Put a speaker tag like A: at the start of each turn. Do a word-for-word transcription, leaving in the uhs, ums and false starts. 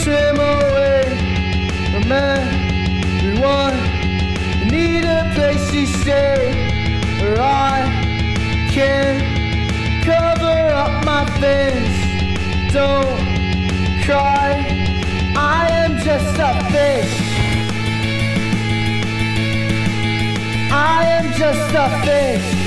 A: swim away from everyone. I need a place to stay where I can cover up my face. Don't cry, I am just a fish. I am just a fish.